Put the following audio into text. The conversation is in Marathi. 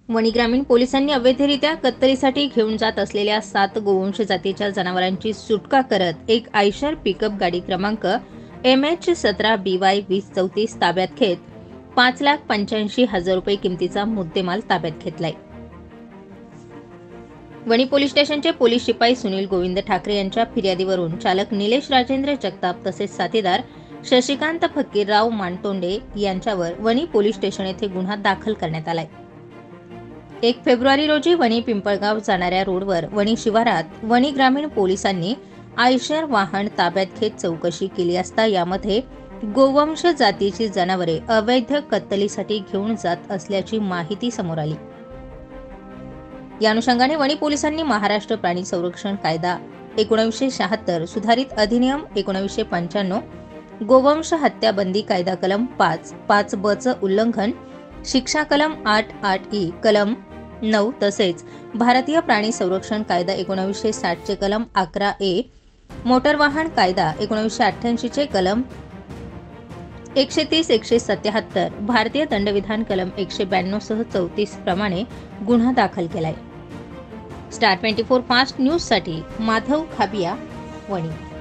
वणी ग्रामीण पोलिसांनी अवैधरित्या कत्तलीसाठी घेऊन जात असलेल्या 7 गोवंश जातीच्या जनावरांची सुटका करत एक आयशर पिकअप गाडी क्रमांक MH17BY 2034 ताब्यात घेत 5,85,000 रुपये किमतीचा मुद्देमाल ताब्यात घेतलाय। वणी पोलीस स्टेशनचे पोलीस शिपाई सुनील गोविंद ठाकरे यांच्या फिर्यादीवरून चालक निलेश राजेंद्र जगताप तसेच साथीदार शशिकांत फकीरराव मानतोंडे यांच्यावर वणी पोलीस स्टेशन येथे गुन्हा दाखल करण्यात आलाय। 1 फेब्रुवारी रोजी वणी पिंपळगाव जाणाऱ्या रोडवर वणी शिवारात वणी ग्रामीण पोलिसांनी आयशर वाहन ताब्यात घेत चौकशी केली असता यामध्ये गोवंश जातीची जनावरे अवैध कत्तलीसाठी घेऊन जात असल्याची माहिती समोर आली। या अनुषंगाने वणी पोलिसांनी महाराष्ट्र प्राणी संरक्षण कायदा 1976 सुधारित अधिनियम 1995 गोवंश हत्या बंदी कायदा कलम 5(5)(ब) चं उल्लंघन, शिक्षा कलम 8(8)(e) कलम 9 तसेच भारतीय प्राणी संरक्षण कायदा 1960 चे कलम 11(a), मोटर वाहन कायदा 1988 चे कलम 130, 177, भारतीय दंडविधान कलम 192 सह 34 प्रमाणे गुन्हा दाखल केलाय। स्टार 24 फास्ट न्यूज साठी माधव खाबिया, वणी।